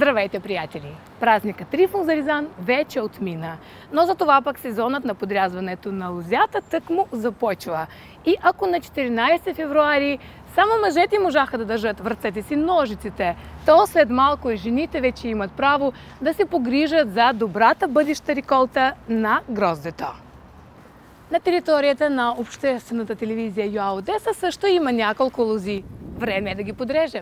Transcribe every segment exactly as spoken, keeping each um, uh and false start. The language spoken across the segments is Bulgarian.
Здравейте, приятели! Празникът Трифон за Ризан вече отмина, но за това пък сезонът на подрязването на лозята тъкмо започва. И ако на четиринайсети февруари само мъжете можаха да държат в ръцете си ножиците, то след малко и жените вече имат право да се погрижат за добрата бъдеща реколта на гроздето. На територията на обществената телевизия ЮА Одеса също има няколко лози. Време е да ги подрежем.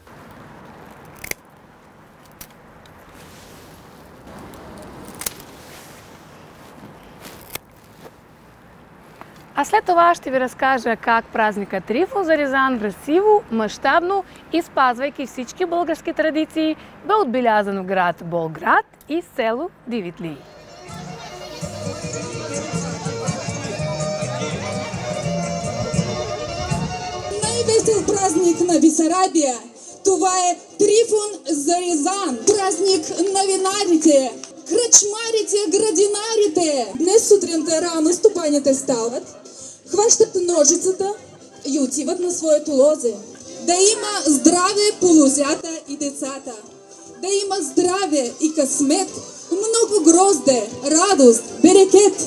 А след това ще ви разкажа как празникът Трифон за Ризан красиво, мащабно и спазвайки всички български традиции, бе отбелязан в град Болград и село Дивитлии. Най-весел празник на Бесарабия. Това е Трифон за Ризан. Празник на винарите, кръчмарите, градинарите. Днес сутринта рано стопаните стават, хващат ножицата и отиват на своето лозе. Да има здраве по лозята и децата. Да има здраве и късмет, много грозде, радост, берекет.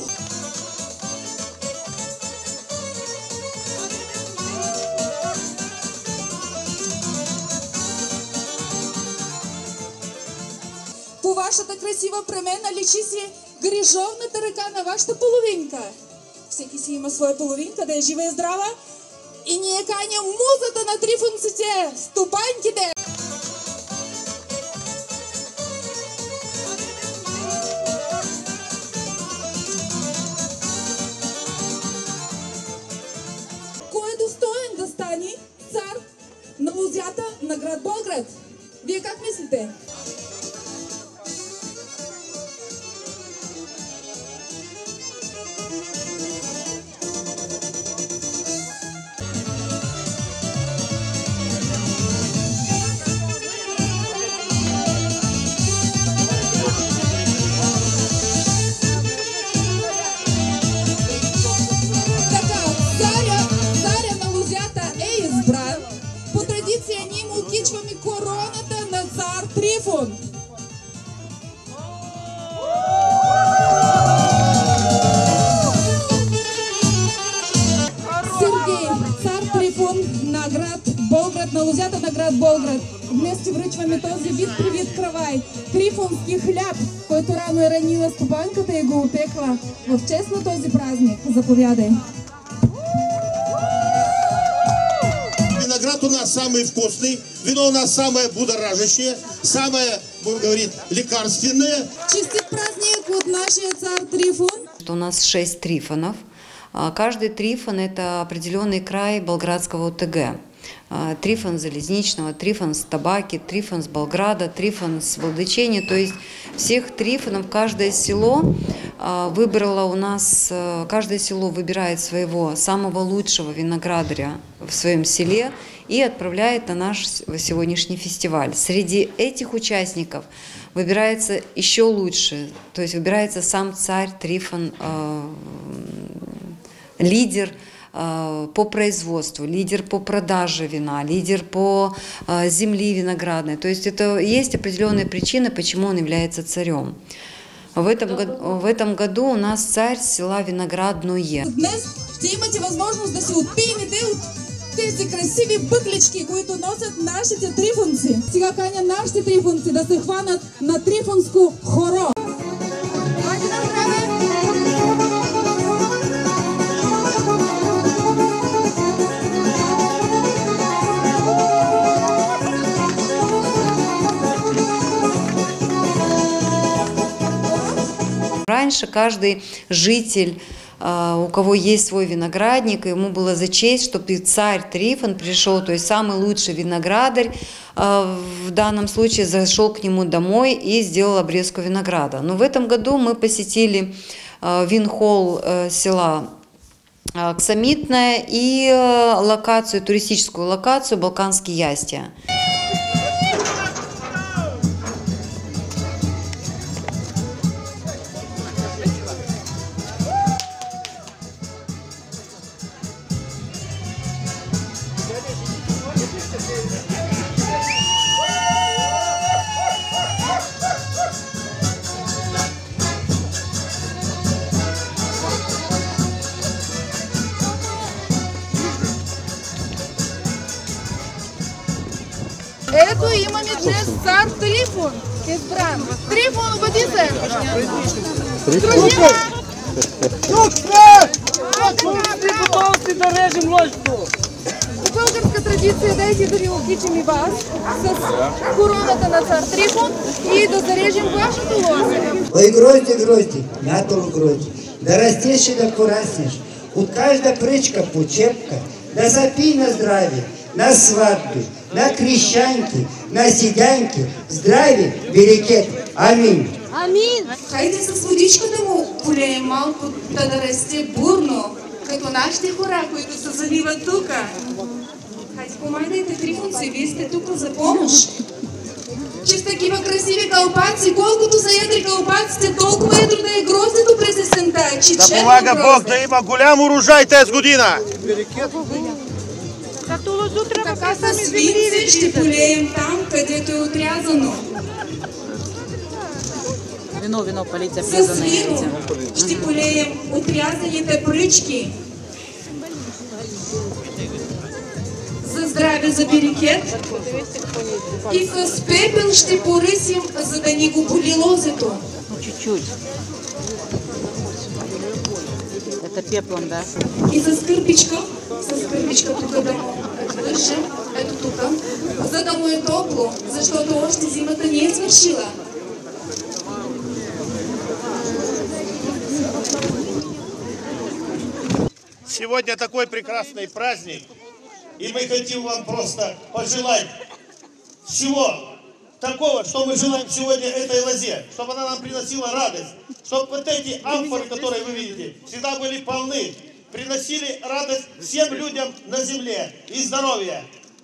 По вашата красива премена личи си грижовната ръка на вашата половинка. Всеки си има своя половинка, да е жива и здрава. И ние каним музата на трифонците, стопанките! Кой е достоен да стане цар на лозята на град Болград? Вие как мислите? Трифон! Сергей, цар Трифон на град Болград, на лозята на град Болград. Днес ти връчваме този вид привит кравай, трифонски хляб, който рано е ранила стопанката и го опекла в чест на този празник. Заповядай! Виноград у нас самый вкусный, вино у нас самое будоражащее, самое, будем говорить, лекарственное. Чистит праздник от нашия цар Трифон. У нас шесть трифонов. Каждый трифон – это определенный край Болградского ОТГ. Трифон Залезничного, трифон с Табаки, трифон с Болграда, трифон с Балдычени. То есть всех трифонов каждое село выбрало у нас, каждое село выбирает своего самого лучшего виноградаря в своем селе и отправляет на наш сегодняшний фестиваль. Среди этих участников выбирается еще лучше, то есть выбирается сам царь Трифон, э, лидер по производству, лидер по продаже вина, лидер по земли виноградной. То есть это есть определенные причины, почему он является царем. В этом, году, в этом году у нас царь села Виноградное. Днес ще имате възможност да се отпиете от тези красиви бъклички, които носят нашите трифонци. Сега каня нашите трифонци да се хванат на трифонско хоро. Раньше каждый житель, у кого есть свой виноградник, ему было за честь, чтобы царь Трифон пришел, то есть самый лучший виноградарь, в данном случае зашел к нему домой и сделал обрезку винограда. Но в этом году мы посетили винхолл села Аксамитное и локацию, туристическую локацию Балканские Ястия. Нашето имаме днес цар Трифон избран. Трифон, бъди се! Дружина! Тук сме! Тук сме готовности да режем ложето! По българска традиция дайте да ви окичим и вас с короната на цар Трифон и да зарежем вашето лозе. Ой, грозди, грозди, надолу грозди, да растешь и да пораснешь. От кажда прычка почепка, да запий на здравие, на свадьбы, на крещянки, на седянки, здраве, берекет. Амин. Амин. Хайде с водичката му полеем малко, да да расте бурно, като нашите хора, които се заливат тука. Хайде помагайте, Трифонци, вие сте тук за помощ. Че с такива красиви кълпаци, колкото са едри кълпаците, толкова едро да е гроздето през есента. Да помага Бог да има голям урожай тази година. Така с свинци ще полеем там, където е отрязано. Вино, вино, полиция С влиза на вино яйца. ще полеем отрязаните пръчки. За здраве, за берекет. И с пепел ще порисим, за да ни го боли лозето. Ну, чуть-чуть. Это пеплом, да? И за скърпичка, с скърпичка тук да му вършим, ето тук, за да му е топло, защото още зимата не е свършила. Сегодня такой прекрасный праздник, и мы хотим вам просто пожелать всего такого, что мы желаем сегодня этой лозе, чтобы она нам приносила радость, чтобы вот эти амфоры, которые вы видите, всегда были полны, приносили радость всем людям на земле и здоровье.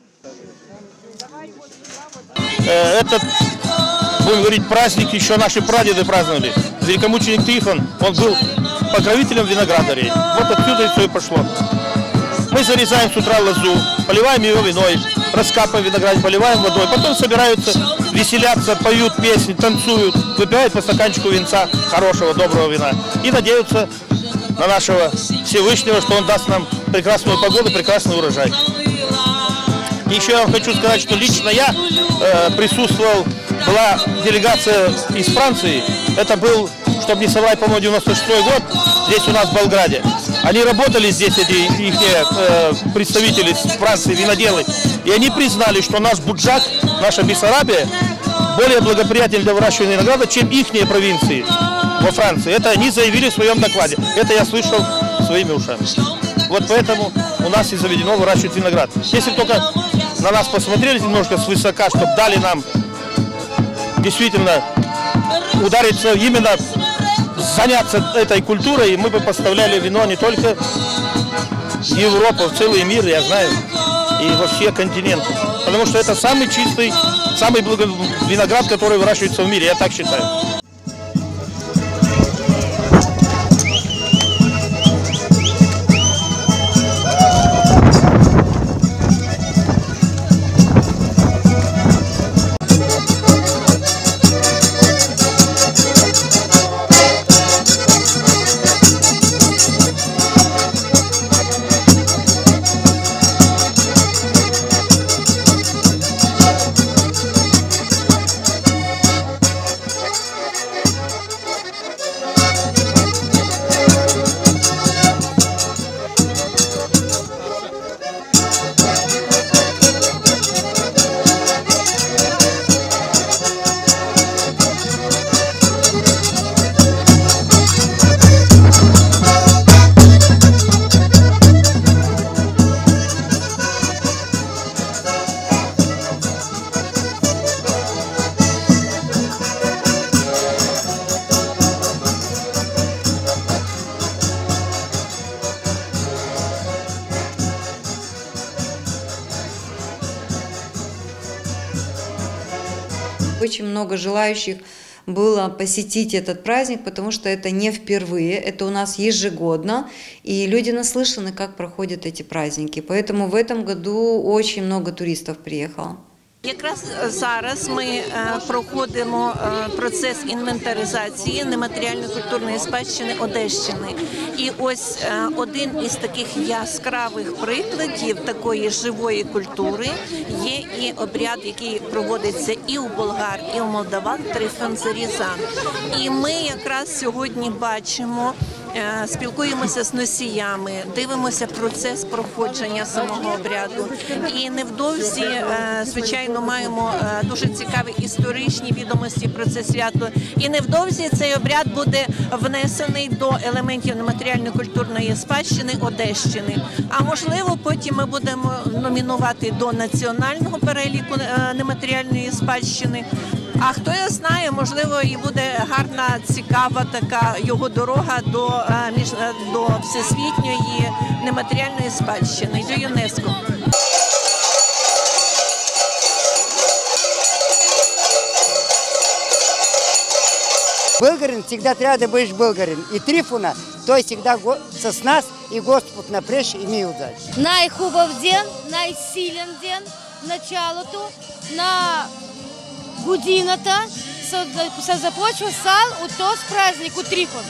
Этот, будем говорить, праздник еще наши прадеды праздновали. Великомученик Трифон, он был покровителем виноградарей. Вот отсюда все и пошло. Мы зарезаем с утра лозу, поливаем ее виной, раскапываем виноград, поливаем водой. Потом собираются, веселятся, поют песни, танцуют, выпивают по стаканчику винца, хорошего, доброго вина. И надеются на нашего Всевышнего, что он даст нам прекрасную погоду, прекрасный урожай. И еще я вам хочу сказать, что лично я э, присутствовал, была делегация из Франции. Это был, чтобы не соврать, по-моему, девяносто шестой год, здесь у нас в Болграде. Они работали здесь, эти их э, представители из Франции, виноделы, и они признали, что наш Буджак, наша Бессарабия, более благоприятен для выращивания винограда, чем ихние провинции во Франции. Это они заявили в своем докладе. Это я слышал своими ушами. Вот поэтому у нас и заведено выращивать виноград. Если только на нас посмотрели немножко свысока, чтобы дали нам действительно удариться именно, заняться этой культурой, и мы бы поставляли вино не только в Европу, в целый мир, я знаю, и во все континенты. Потому что это самый чистый, самый благородный виноград, который выращивается в мире, я так считаю. Очень много желающих было посетить этот праздник, потому что это не впервые, это у нас ежегодно, и люди наслышаны, как проходят эти праздники. Поэтому в этом году очень много туристов приехало. Якраз зараз ми проходимо процес інвентаризації нематеріальної культурної спадщини Одещини. І ось один із таких яскравих прикладів такої живої культури є і обряд, який проводиться і у болгар, і у молдаван – Трифон Зарізан. І ми якраз сьогодні бачимо, спілкуємося з носіями, дивимося процес проходження самого обряду. І невдовзі, звичайно, маємо дуже цікаві історичні відомості про це свято. І невдовзі цей обряд буде внесений до елементів нематеріальної культурної спадщини Одещини. А можливо, потім ми будемо номінувати до національного переліку нематеріальної спадщини. А хто його знає, можливо, і буде гарна, цікава така його дорога до, до всесвітньої нематеріальної спадщини, до ЮНЕСКО. Българин всегда трябва да бъдеш българин. И Трифона, той всегда с нас и Господ напреш и ми удачи. Най-хубав ден, най-силен ден, началото на годината се започва сал от този празник, от Трифон.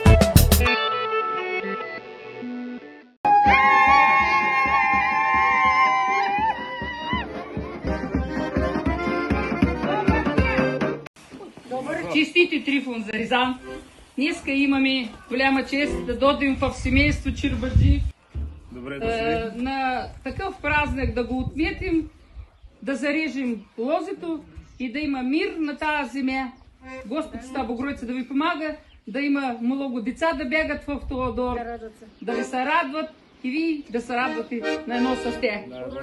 Честити Трифон Зарезан! Днеска имаме голяма чест да дойдем в семейство Чирбаджи. Добре дошли. На такъв празник да го отметим, да зарежем лозето и да има мир на тази земя. Господ Света Богородица да ви помага, да има много деца да бягат в този двор, да ви се радват и ви да се радвате на едно с тях.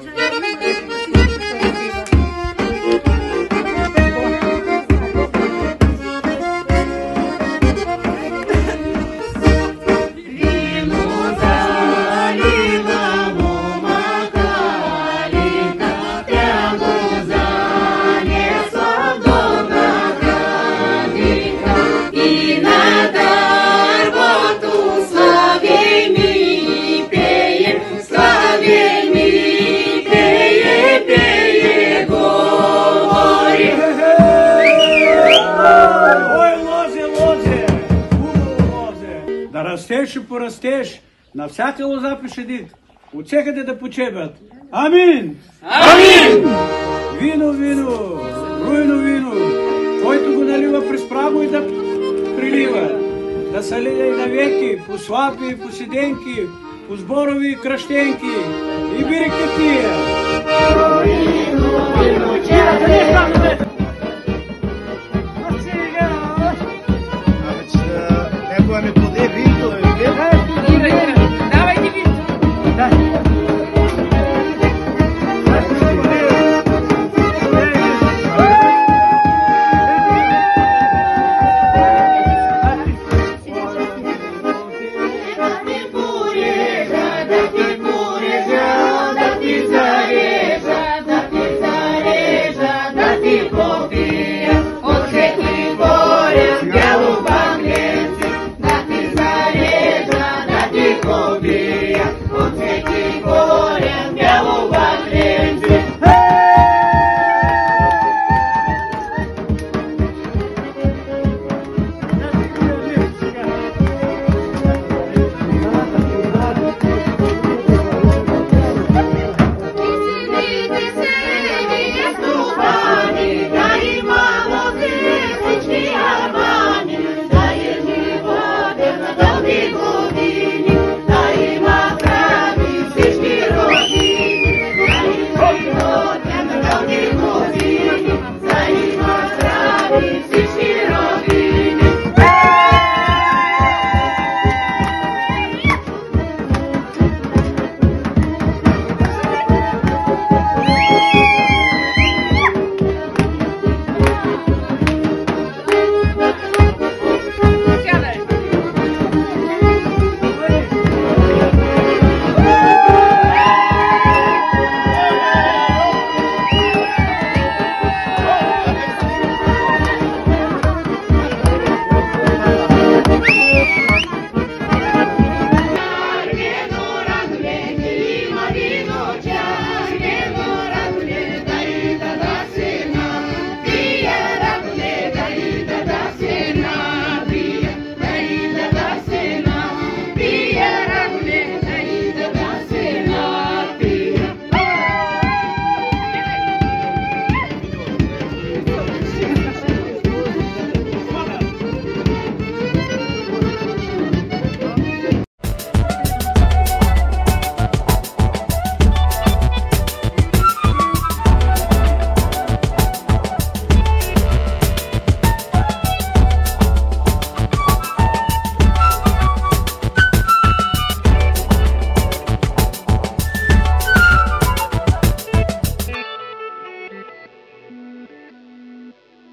Растеш и порастеш, на всяка лоза пише дит, от всекъде да почебят. Амин! Амин! Вино, вино, руйно вино, който го налива през право и да прилива, да се лее навеки, по сватби, по седенки, по зборови и кръщенки и бирите тия. Вино, вино, чакай! Ами поде винто, е, давайте винто. Take